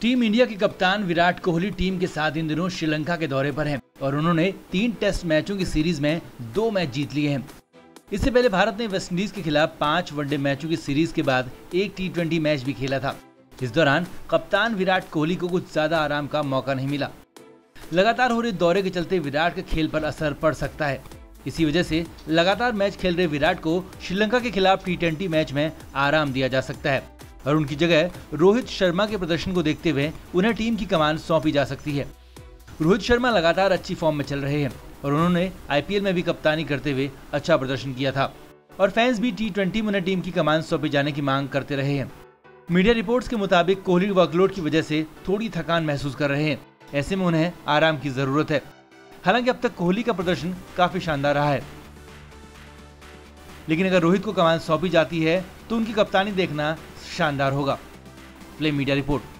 Team India के कप्तान Virat Kohli team के साथ इन दिनों श्रीलंका के दौरे पर हैं और उन्होंने 3 टेस्ट मैचों की सीरीज में 2 मैच जीत लिए हैं। इससे पहले भारत ने वेस्टइंडीज के खिलाफ 5 वनडे मैचों की सीरीज के बाद एक T20 मैच भी खेला था। इस दौरान कप्तान विराट कोहली को कुछ ज्यादा आराम का मौका नहीं मिला। लगातार हो रहे दौरे के चलते विराट के खेल पर असर पड़ सकता है। इसी वजह से लगातार मैच खेल रहे विराट को श्रीलंका के खिलाफ T20 मैच में आराम दिया जा सकता है और उनकी जगह रोहित शर्मा के प्रदर्शन को देखते हुए उन्हें टीम की कमान सौंपी जा सकती है। रोहित शर्मा लगातार अच्छी फॉर्म में चल रहे हैं और उन्होंने IPL में भी कप्तानी करते हुए अच्छा प्रदर्शन किया था और फैंस भी T20 में उन्हें टीम की कमान सौंपे जाने की मांग करते रहे हैं। मीडिया रिपोर्ट्स के मुताबिक कोहली वर्कलोड की वजह से थोड़ी थकान महसूस कर रहे हैं। ऐसे में उन्हें आराम की जरूरत है। हालांकि अब तक कोहली का प्रदर्शन काफी शानदार रहा है, लेकिन अगर रोहित को कमान सौंपी जाती है तो उनकी कप्तानी देखना शानदार होगा। Play media report.